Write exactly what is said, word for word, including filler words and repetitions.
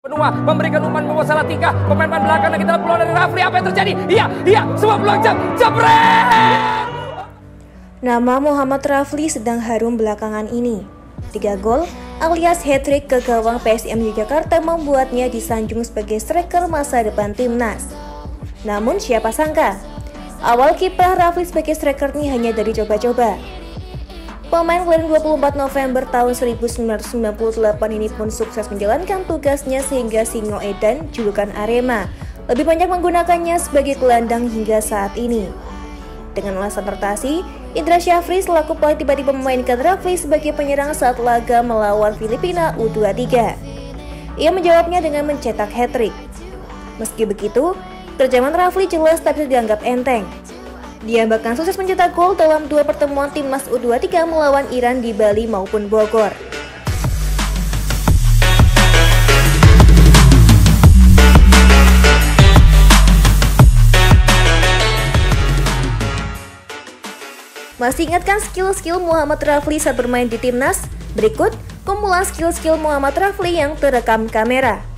Benua memberikan umpan membawa salah tingkah pemain-pemain belakang dan kita peluang dari Rafli. Apa yang terjadi? Iya, iya, semua peluang jam, jebret! Nama Muhammad Rafli sedang harum belakangan ini. Tiga gol alias hat-trick ke gawang P S I M Yogyakarta membuatnya disanjung sebagai striker masa depan timnas. Namun siapa sangka, awal kiprah Rafli sebagai striker ini hanya dari coba-coba. Pemain kelahiran dua puluh empat November tahun seribu sembilan ratus sembilan puluh delapan ini pun sukses menjalankan tugasnya sehingga Singo Edan, julukan Arema, lebih banyak menggunakannya sebagai gelandang hingga saat ini. Dengan alasan rotasi, Indra Syafri selaku pelatih tiba-tiba memainkan Rafli sebagai penyerang saat laga melawan Filipina U dua puluh tiga. Ia menjawabnya dengan mencetak hat-trick. Meski begitu, terjemahan Rafli jelas tak bisa dianggap enteng. Dia bahkan sukses mencetak gol dalam dua pertemuan timnas U dua puluh tiga melawan Iran di Bali maupun Bogor. Masih ingatkan skill-skill Muhammad Rafli saat bermain di timnas? Berikut kumpulan skill-skill Muhammad Rafli yang terekam kamera.